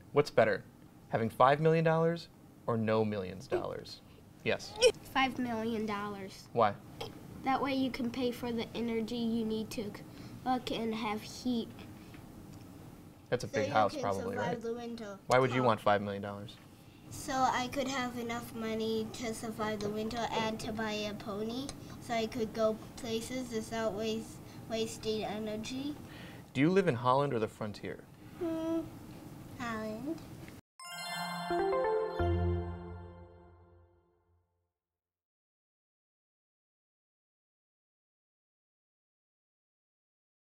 What's better, having $5 million or no millions dollars? Yes. $5 million. Why? That way you can pay for the energy you need to cook and have heat. That's a big house, probably, right? Why would you want $5 million? So I could have enough money to survive the winter and to buy a pony, so I could go places without wasting energy. Do you live in Holland or the frontier? Holland.